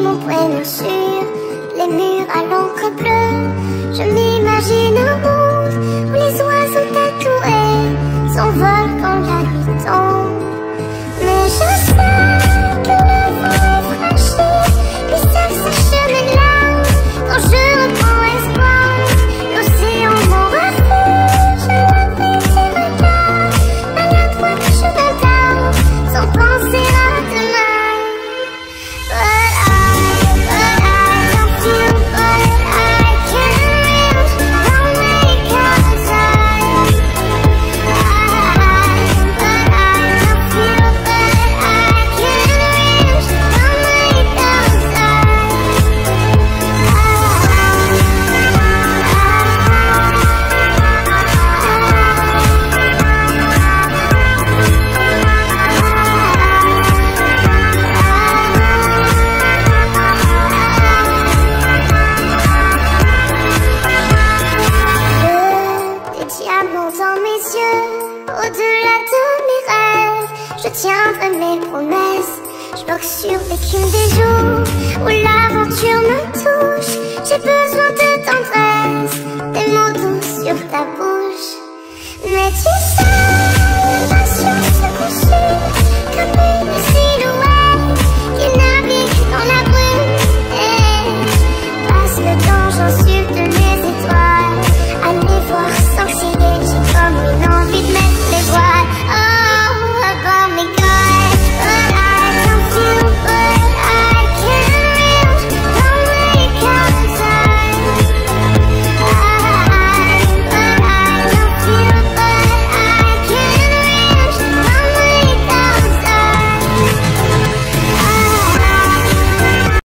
mon prénom sur les murs à l'encre bleue. Je m'imagine un monde où les oiseaux tatoués s'envolent quand la nuit tombe. Mais je sais que le vent est fragile, lui seul s'achemine là. Quand je reprends espoir, l'océan mon refuge. À l'abri de ses regards, à la fois que je m'endors, sans penser à demain. But I don't feel, but I can reach. Don't make outside. But I don't feel, but I can reach. Don't make des diamants dans mes yeux, au-delà de mes rêves, je tiendrai mes promesses. Je bloque sur l'écume des jours où la